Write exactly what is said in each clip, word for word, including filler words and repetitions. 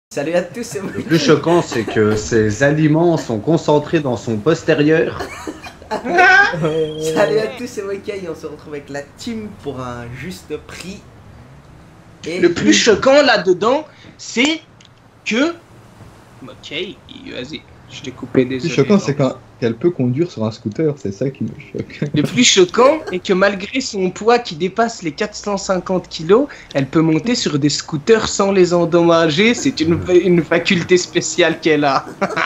Salut à tous, c'est moi. Le plus choquant, c'est que ces aliments sont concentrés dans son postérieur. Salut à tous, c'est Mokai. On se retrouve avec la team pour un juste prix. Et le plus choquant là-dedans, c'est que... Ok, vas-y, je t'ai coupé des. Le plus choquant, c'est qu'elle peut conduire sur un scooter, c'est ça qui me choque. Le plus choquant est que malgré son poids qui dépasse les quatre cent cinquante kilos, elle peut monter sur des scooters sans les endommager. C'est une, une faculté spéciale qu'elle a.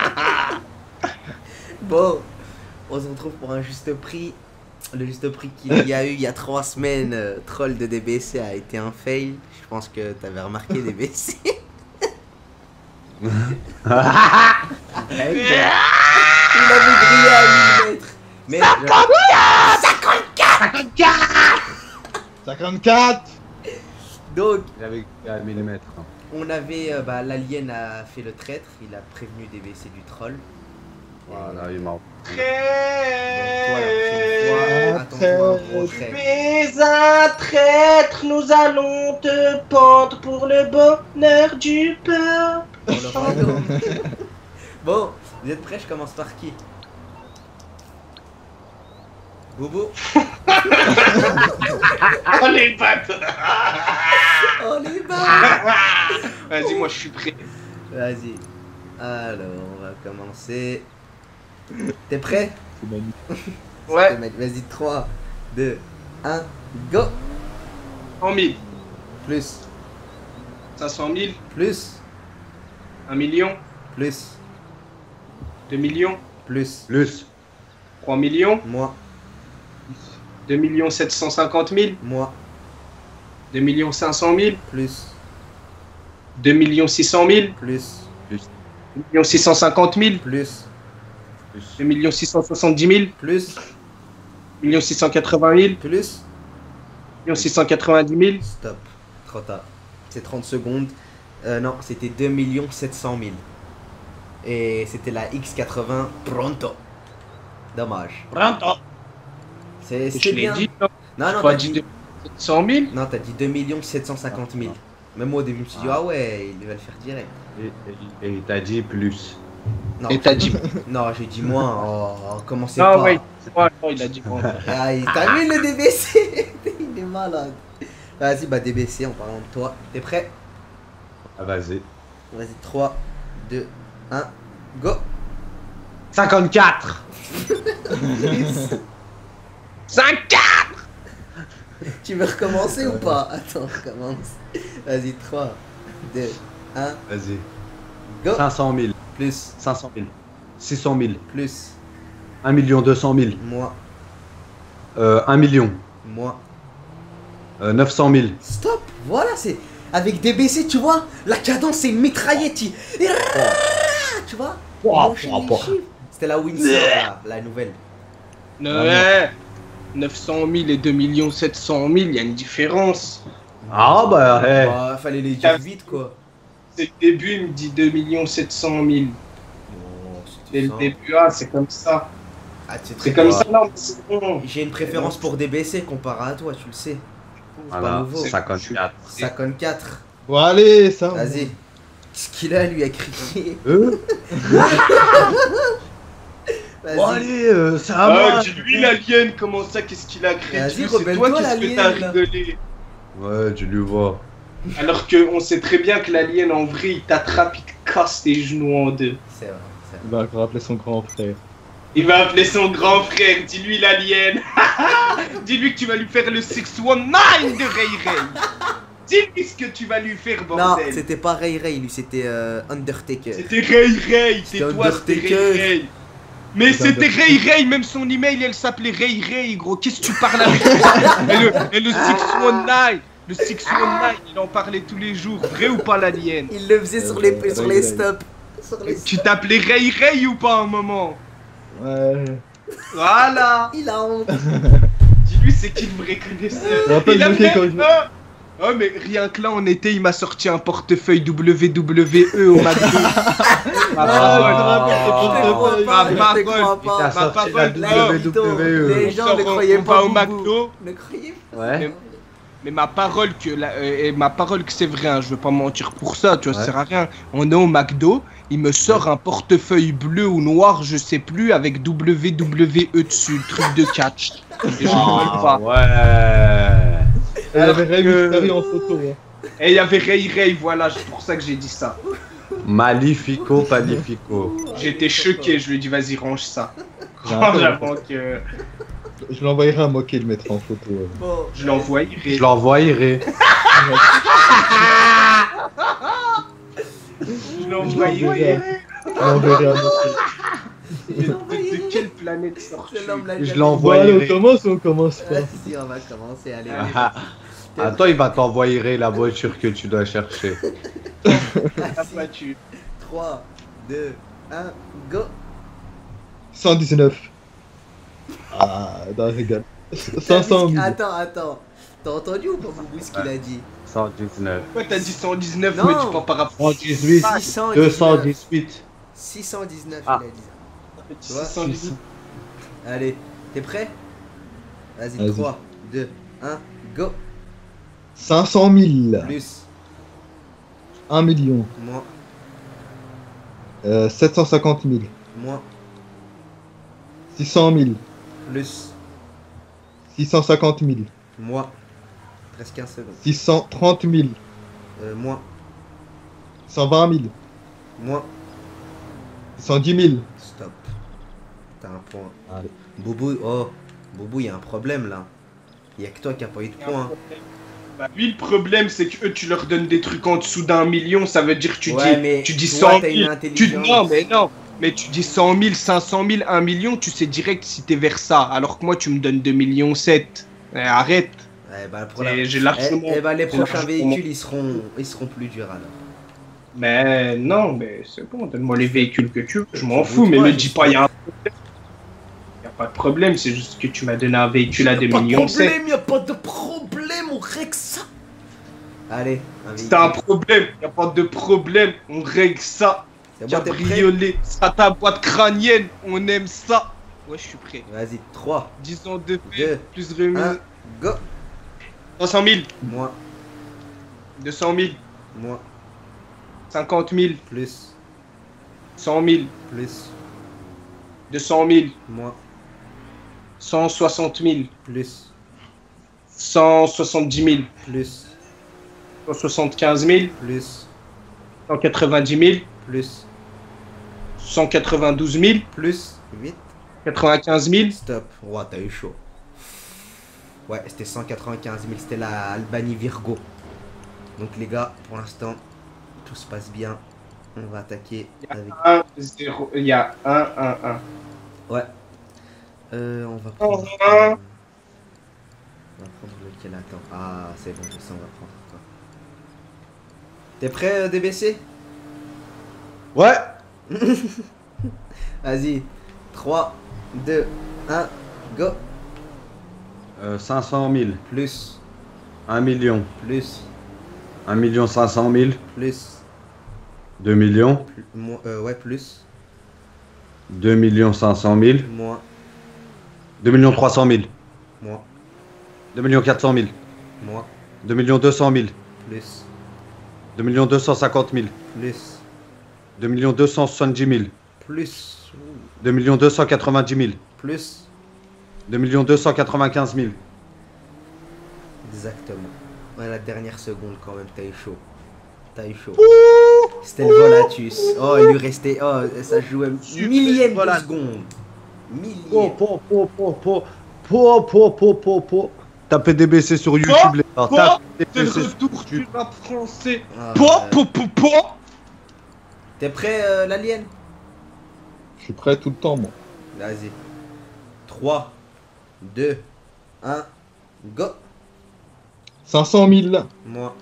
Bon, on se retrouve pour un juste prix. Le juste prix qu'il y a eu il y a trois semaines, euh, Troll de D B C a été un fail. Je pense que tu avais remarqué D B C. Il avait grillé à mille mètres. Mais cinquante-quatre cinquante-quatre cinquante-quatre. Donc, J'avais à millimètres. on avait, euh, bah, l'alien a fait le traître, il a prévenu D B C du troll. Voilà, il m'a. Tu es un traître, nous allons te pendre pour le bonheur du peuple. Pour le royaume. Bon, vous êtes prêts? Je commence par qui? Bobo. Oh les pattes. Oh les barres. Vas-y, moi je suis prêt. Vas-y. Alors, on va commencer. T'es prêt? C'est magnifique. Ouais, Vas-y, trois, deux, un, go. cent mille, Plus, cinq cent mille, plus, un million, plus, deux millions, plus, Plus. trois millions, moi, deux millions sept cent cinquante mille, moi, deux millions cinq cent mille, plus, deux millions six cent mille, plus, deux millions six cent cinquante mille, plus, deux millions six cent soixante-dix mille, plus, deux millions six cent quatre-vingt mille, plus. deux millions six cent quatre-vingt-dix mille. Stop. Trop tard. C'est trente secondes. Euh, non, c'était deux millions sept cent mille. Et c'était la X quatre-vingts Pronto. Dommage. Pronto. C'est Je c'est l'ai bien. dit, non? Non, non, Pas t'as dit dit... deux millions sept cent mille. Non, t'as dit deux millions sept cent cinquante mille. Même moi au début, je me suis dit, ah ouais, il va le faire direct. Et et t'as dit plus. Non, Et t'as dit. non, j'ai dit moins. Oh, commencez Non, pas. ouais, ouais, non, il a dit bon. Ah, il- t'as vu le D B C? Il est malade. Vas-y, bah D B C en parlant de toi. T'es prêt? Ah, vas-y. Vas-y, trois, deux, un, go. cinquante-quatre. cinquante. Tu veux recommencer ou pas? Attends, je recommence. Vas-y, trois, deux, un, Vas-y. go. cinq cent mille. Plus, cinq cent mille. six cent mille. plus, un million deux cent mille. moi, Euh, un million. moi. Euh, neuf cent mille. Stop. Voilà, c'est... Avec D B C, tu vois, la cadence, c'est une mitraillette. il- Tu vois? Pouah, Il enchaîne pouah, les pouah. chiffres. C'était la Windsor, la, la nouvelle. Ouais. neuf cent mille et deux millions sept cent mille, il y a une différence. Ah, bah, hey. Bah, fallait les dire vite, quoi. C'est le début, il me dit deux millions sept cent mille. Oh, Dès c'était le ça. début, ah, c'est comme ça. Ah, c'est très C'est comme bien. ça, non, mais c'est bon. J'ai une préférence pour D B C comparé à toi, tu le sais. C'est pas Voilà, nouveau. cinquante-quatre. cinquante-quatre. Bon, allez, ça. Vas-y. Qu'est-ce qu'il a, lui, à crier? Euh Vas-y. Bon, allez, euh, c'est à Ah, moi. dis-lui l'alien, comment ça, qu'est-ce qu'il a créé? Vas-y, C'est toi, rebelle-toi, qu'est-ce que t'as l'alien, là. rigolé? Ouais, tu lui vois. Alors qu'on sait très bien que l'alien, en vrai, il t'attrape, il te casse tes genoux en deux. C'est vrai, c'est Il va encore appeler son grand frère. Il va appeler son grand frère, dis-lui l'alien. Dis-lui que tu vas lui faire le six one nine de Ray Ray. Dis-lui ce que tu vas lui faire, vrai. Non, bordel. c'était pas Ray Ray, lui, c'était euh, Undertaker. C'était Ray Ray, c'est C'était toi, c'était Undertaker. Ray Ray. Mais C'était c'était Ray Undertaker. Ray, même son email, elle s'appelait Ray Ray, gros. Qu'est-ce que tu parles avec et le, et le six one nine, le six one nine, il en parlait tous les jours. Vrai ou pas, l'alien? Il le faisait sur les, Euh, sur Ray les Ray. stops. Sur les Tu t'appelais Ray Ray ou pas à un moment? Ouais. Voilà. Il a honte. Dis-lui, c'est qui le vrai connaisseur? Je me rappelle Il a du fait... quand je- Ah oh, mais rien que là, en été, il m'a sorti un portefeuille W W E au McDo. Ma Ah, parole. je me rappelle, Ma Je te parole. crois Il t'a pas. Ma sorti parole, la là, W W E. Les gens On ne sort- croyaient on pas va au Boubou. McDo. Ne croyez pas. Ouais. Mais ma parole que la, euh, et ma parole que c'est vrai, hein, je veux pas mentir pour ça, tu vois, Ouais. ça sert à rien. On est au McDo, il me sort un portefeuille bleu ou noir, je sais plus, avec W W E dessus, le truc de catch. Et je rigole pas. ouais. Et il y Alors avait Ray que- Mysterio en photo. Hein. Et il y avait Ray Ray, voilà, c'est pour ça que j'ai dit ça. Magnifico, panifico. J'étais choqué, je lui ai dit vas-y range ça. J'ai un Range peu- avant que Je lui envoyerai un moquet le mettre en photo. euh. Bon, je l'envoie. Je l'envoyerai. Je Je l'envoie. l'enverrai je lui enverrai un moquet. De, de- de quelle planète sors-tu? c'est l'homme la Je gueule. Bon, allez, on l'envoyerai. commence ou on commence pas? Vas-y, on va commencer, allez. Ah, Attends, il va t'envoyer la voiture que tu dois chercher. Ah, bah, tu- trois, deux, un, go. cent dix-neuf. Ah, non, regarde. cinq cent mille. Attends, attends. T'as entendu ou pas, Boubou, ce qu'il a dit? cent dix-neuf. Pourquoi t'as dit cent dix-neuf, Non. mais tu prends par rapport cent dix-huit. six cent dix-neuf. deux cent dix-huit. six cent dix-neuf, Ah. il a dit. à Tu vois, six cent dix. Allez, t'es prêt? Vas-y, Vas-y. trois, deux, un, go. cinq cent mille. Plus, un million. moins, Euh, sept cent cinquante mille. moins, six cent mille. plus, six cent cinquante mille. moins. Presque quinze secondes. six cent trente mille. Euh, moins, cent vingt mille. moins. cent dix mille. Stop. T'as un point. Allez. Boubou, oh. Boubou, il y a un problème là. Il y a que toi qui a pas eu de points. Bah, lui, le problème, c'est que eux, tu leur donnes des trucs en dessous d'un million, ça veut dire que tu Ouais, dis, mais tu dis toi, cent t'as une mille. Tu, intelligence. non, mais non, mais tu dis cent mille, cinq cent mille, un million, tu sais direct si t'es vers ça. Alors que moi, tu me donnes deux millions sept. Eh, arrête. Eh ben, pour la- Et J'ai Eh, largement. eh ben, les j'ai prochains largement- véhicules, ils seront, ils seront plus durs alors. Mais non, mais c'est bon, donne-moi les véhicules que tu veux, je m'en Je fous, veux mais pas, me je dis sais. pas, il y a un problème. Y a pas de problème, c'est juste que tu m'as donné un véhicule à deux millions sept. problème, y a pas de problème, on règle ça. Allez, un C'est un véhicule. problème, y a pas de problème, on règle ça. C'est bon, t'es prêt? Cabriolet, ça ta boîte crânienne, on aime ça. Ouais, je suis prêt. Vas-y, trois, dix ans de deux, paix, plus remise. un, go. trois cent mille, Moins, deux cent mille, moins, cinquante mille, plus, cent mille, plus, deux cent mille, moins, cent soixante mille, plus, cent soixante-dix mille, plus, cent soixante-quinze mille, plus, cent quatre-vingt-dix mille, plus, cent quatre-vingt-douze mille, plus, vite. quatre-vingt-quinze mille. Stop. Ouah, t'as eu chaud. Ouais, c'était cent quatre-vingt-quinze mille, c'était la Albanie Virgo. Donc les gars, pour l'instant, tout se passe bien. On va attaquer avec... un, zéro, il y a un, un, un. Ouais. Euh, on va prendre... Oh, On un. va prendre lequel, attends. Ah, c'est bon, je sais, on va prendre quoi. T'es prêt, euh, D B C? Ouais. Vas-y. trois, deux, un, go. Euh, cinq cent mille. Plus, un million. plus, un million cinq cent mille. plus, deux millions. plus moins, euh, ouais, plus, deux millions cinq cent mille. moins, deux millions trois cent mille. moins, deux millions quatre cent mille. moins, deux millions deux cent mille. plus, deux millions deux cent cinquante mille. plus, deux millions deux cent soixante-dix mille. plus, deux millions deux cent quatre-vingt-dix mille. plus. deux millions deux cent quatre-vingt-quinze mille. Exactement. Ouais, la dernière seconde quand même, t'as eu chaud. T'as eu chaud. C'était le Volatus. Oh, il lui restait. Oh, ça jouait millième de Voilà. seconde. Po, Millième. po, po, po, po, po, po, po, po, po. Tapez D B C sur YouTube, les gars. Po, Tapez C'est le D B C sur retour du YouTube. rap français. Ah, Po, ouais. po, po, po. T'es prêt, euh, l'alien? Je suis prêt tout le temps, moi. Vas-y. trois, deux, un, go. cinq cent mille. Moi,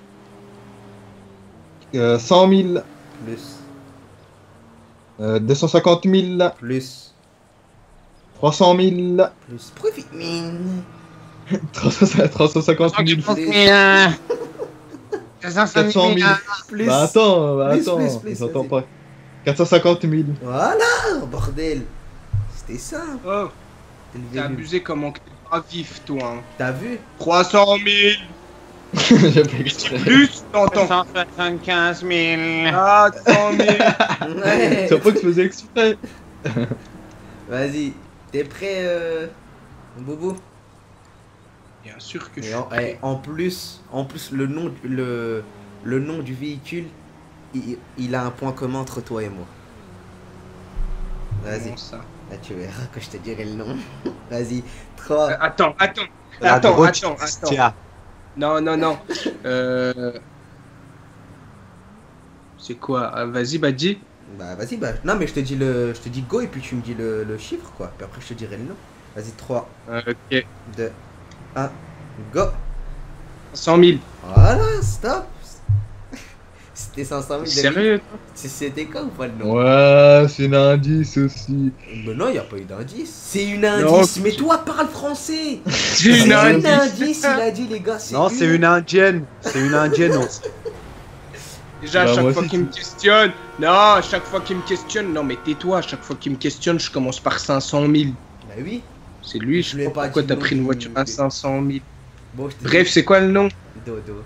Euh, cent mille. plus, Euh, deux cent cinquante mille. plus, trois cent mille. plus. Profit mine. trois cent cinquante mille. Plus, quatre cent mille. plus. Bah attends, bah Plus, attends. plus, plus, J'entends vas-y. pas. quatre cent cinquante mille. Voilà, bordel. C'était simple. Oh, C'était le t'as début. abusé comment que t'es pas vif, toi. Hein. T'as vu? trois cent mille. J'ai pas exprès. Plus, t'entends. cent soixante-quinze mille. Ah, cent mille. Ouais. C'est pas que je faisais exprès. Vas-y, t'es prêt, euh... Boubou? Bien sûr que je Et suis en, prêt. et en plus, en plus le nom, du- le, le nom du véhicule, il, il a un point commun entre toi et moi. Vas-y, Comment ça? là tu verras que je te dirai le nom. Vas-y, trois. Euh, Attends, attends. La Attends, drogue, attends, attends. tiens. Non, non, non. Euh... C'est quoi? Ah, vas-y, bah dis. Bah vas-y, bah non mais je te dis le, je te dis go et puis tu me dis le, le chiffre quoi. Puis après je te dirai le nom. Vas-y, trois, Euh, ok. deux, un, go. cent mille. Voilà, stop. C'était cinq cent mille. Sérieux? C'était quoi ou pas le nom? Ouais, c'est un indice aussi. Mais non, il a pas eu d'indice. C'est une Non. indice. Mais toi, parle français. C'est C'est une une indice. indice, il a dit les gars. Non, c'est une indienne. C'est une indienne. non. Déjà, à Bah, chaque moi fois aussi, qu'il tu- me questionne, non, à chaque fois qu'il me questionne, non, mais tais-toi, à chaque fois qu'il me questionne, je commence par cinq cent mille. Bah oui. C'est lui, Je je lui ai sais pas pas pourquoi dit t'as le pris nom une du- voiture à cinq cent mille. Bon, je te Bref, dis c'est quoi le nom? Dodo.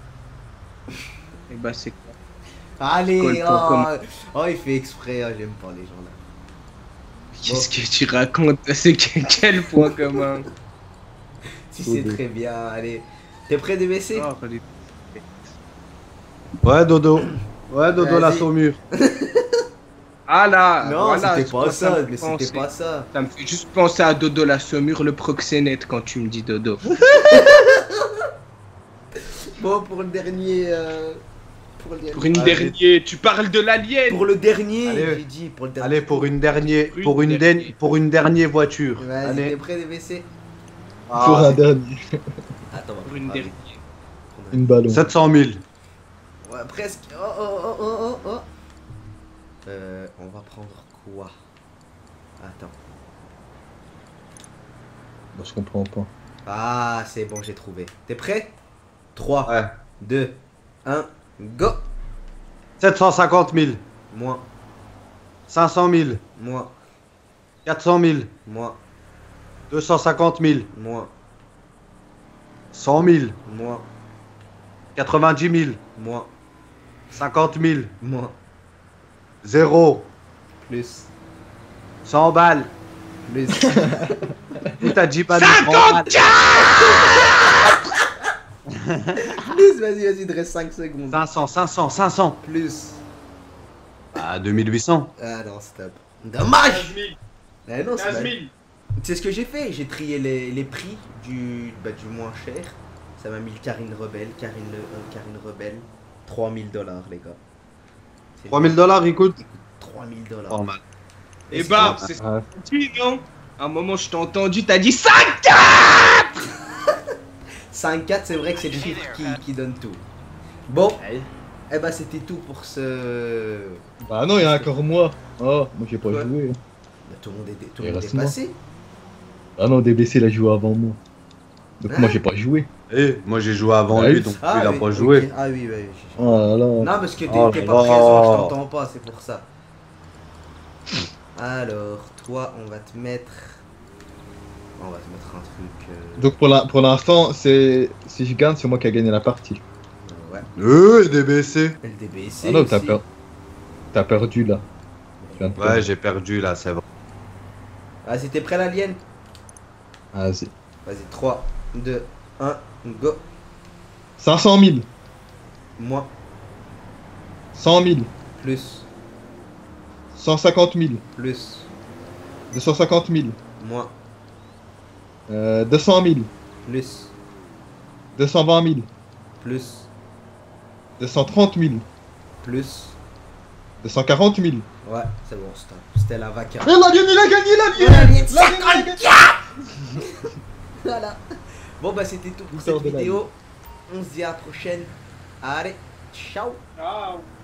Eh bah, c'est quoi? Allez, Colle pour oh, comment. oh, il fait exprès. Oh, j'aime pas les gens là. Qu'est-ce que tu racontes? C'est que- quel point commun? Si c'est Dodo. très bien. Allez, t'es prêt D B C? Oh, allez. Ouais, Dodo. Ouais, Dodo, la Vas-y. saumure. Ah là, Non, voilà, c'était je pas crois que ça. me Mais fait c'était penser. pas ça. Ça me fait juste penser à Dodo la Saumure, le proxénète, quand tu me dis Dodo. Bon, pour le dernier. euh, Pour, le... Pour une Allez. dernière, tu parles de l'alien. pour le dernier, Allez. j'ai dit. Pour le dernier. Allez, pour une dernière, Pour une pour une, dernière. dernière- pour une dernière voiture. Vas-y, Allez. t'es prêt D B C? Ah, Pour un dernier. Attends, on va Pour une ah, dernière. Une ballon. sept cent mille. Ouais, presque. Oh, oh, oh, oh, oh, oh. Euh, on va prendre quoi? Attends. Bah, je comprends pas. Ah, c'est bon, j'ai trouvé. T'es prêt? trois, Ouais. deux, un, go! sept cent cinquante mille. Moi, cinq cent mille. moi, quatre cent mille. moi, deux cent cinquante mille. moi, cent mille. moi, quatre-vingt-dix mille. moi, cinquante mille. moi, zéro. plus, cent balles. plus, Où t'as dit pas de plus, vas-y, vas-y, il te reste cinq secondes. cinq cents, cinq cents, cinq cents. Plus. Ah, deux mille huit cents. Ah non, stop. Dommage! mille. Eh non, c'est quinze pas- mille. C'est ce que j'ai fait, j'ai trié les, les prix du, bah, du moins cher. Ça m'a mis le Karine Rebelle, Karine, le, euh, Karine Rebelle. trois mille dollars, les gars. C'est trois mille dollars, il coûte. trois mille dollars. Normal. Eh bah, c'est ce Ah, que tu dis, non? À un moment, je t'ai entendu, t'as dit cinq. cinq quatre, c'est vrai que c'est le chiffre qui, qui donne tout. Bon, eh bah c'était tout pour ce... Bah non, il y a encore moi. Oh, moi j'ai pas Ouais. joué. Bah, tout le monde est, tout Et le monde est reste moi. passé. Ah non, D B C il a joué avant moi. Donc Hein? moi j'ai pas joué. Eh, moi j'ai joué avant Ouais. lui, donc Ah, il a oui, pas ok. joué. Ah oui, bah, oui. Oh là là. Non, parce que t'es Oh t'es là pas là. présent, je t'entends pas, c'est pour ça. Alors, toi, on va te mettre... On va te mettre un truc... euh, Donc pour la- pour l'instant, c'est si je gagne, c'est moi qui a gagné la partie. Ouais, Euh, D B C. L D B C Ah non, t'as aussi. per- t'as perdu là. Tu viens de Ouais, j'ai perdu là, c'est vrai. Vas-y, t'es prêt l'alien? Vas-y. Vas-y, trois, deux, un, go. cinq cent mille, Moi, cent mille, plus, cent cinquante mille, plus, deux cent cinquante mille, moi, euh, deux cent mille, plus, deux cent vingt mille, plus, deux cent trente mille, plus. deux cent quarante mille. Ouais, c'est bon, stop. C'était la vaca. Il a gagné, il a gagné, il a gagné, L'alien il a gagné, il a gagné. Voilà. Bon, bah, c'était tout pour Victoire cette de l'alien. vidéo. On se dit à la prochaine. Allez, ciao. Ciao.